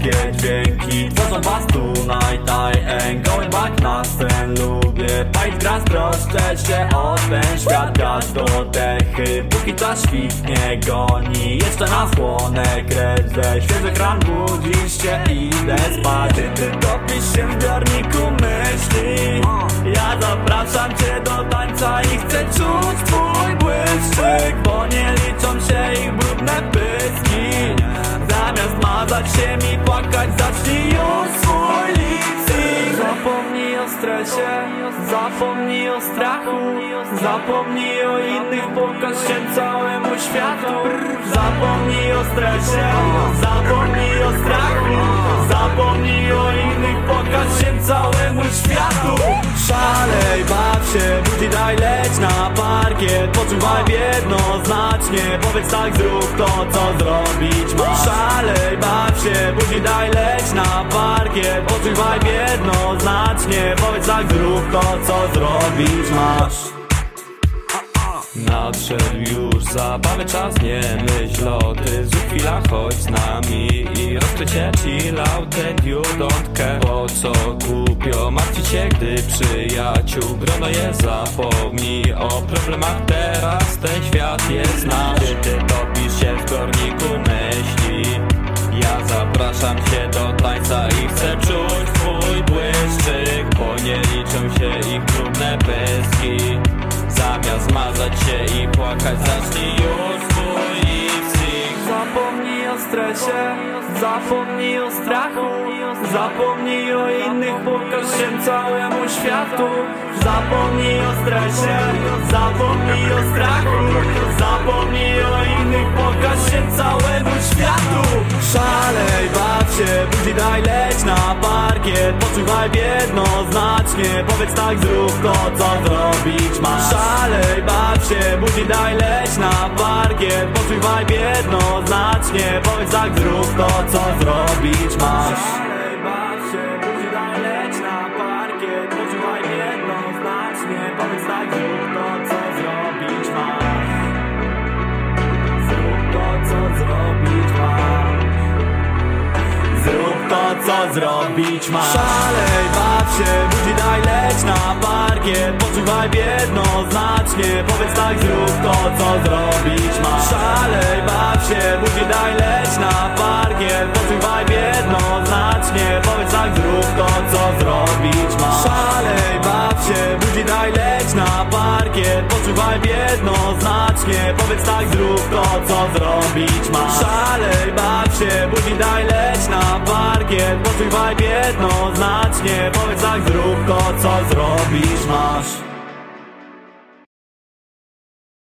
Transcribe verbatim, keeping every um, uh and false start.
wszystkie dźwięki tworzą was tonight, I ain't going back na sen. Lubię palić gras, proszczę się o ten świat, gaz do dechy, póki ta świt nie goni. Jeszcze nas chłonę krew, ze świeżych ran budzisz się, idę spać. Ty, ty topisz się w zbiorniku myśli, ja zapraszam cię do tańca i chcę czuć twój błyszczyk, bo nie liczą się ich brudne pyski. Zamiast mazać się mi płakać, zacznij już swój lipsing. Zapomnij o stresie, zapomnij o strachu, zapomnij o innych, pokaż się całemu światu. Zapomnij o stresie, zapomnij o strachu, zapomnij o innych, pokaż się całemu światu. Szalej, baw się, budzi, daj, leć na parkiet, poczuwaj jednoznacznie, powiedz tak, zrób to, co zrobić masz. Szalej, baw się, budzi, daj, leć na parkiet, poczuwaj jednoznacznie, powiedz tak, zrób to, co zrobić masz. Nadszedł już zabawy czas, nie myśl o ty, zrób chwila, chodź z nami i rozkrycie chill out and you don't care. Po co głupio martwić się, gdy przyjaciół grono jest, zapomnij o problemach, teraz ten świat jest nasz. Ty topisz się w zbiorniku myśli, ja zapraszam cię do tańca i chcę czuć twój błyszczyk, bo nie liczą się ich brudne pyski. Zamiast mazać się i płakać, zacznij już swój lipsing. Zapomnij o stresie, zapomnij o strachu, zapomnij o innych, pokaż się całemu światu. Zapomnij o stresie, zapomnij o strachu, zapomnij o innych, pokaż się całemu światu. Szalej, baw się, budzi, daj, leć na parkiet, poczuwaj jednoznacznie, powiedz tak, zrób to, co zrobić masz. Szalej, baw się, budzi, daj, leć na parkiet, poczuwaj jednoznacznie, powiedz tak, zrób to, co zrobić masz. Szalej, baw się, budzi, daj, leć na parkiet, poczuwaj jednoznacznie, powiedz tak, zrób to, co zrobić masz. Zrób to, co zrobić masz. Zrób to, co zrobić masz. Szalej, baw się, budzi, daj, leć na parkiet, poczuwaj jednoznacznie, powiedz tak, zrób to, co zrobić masz. Szalej, baw się, budzi, daj, leć na parkiet, poczuwaj jednoznacznie, powiedz tak, zrób to, co zrobić masz. Szalej, baw się, budzi, daj, leć na parkiet, poczuwaj jednoznacznie, powiedz tak, zrób to, co zrobić masz. Szalej, baw się, budzi, daj, leć na parkiet, poczuwaj jednoznacznie, powiedz tak, zrób to, co zrobić masz.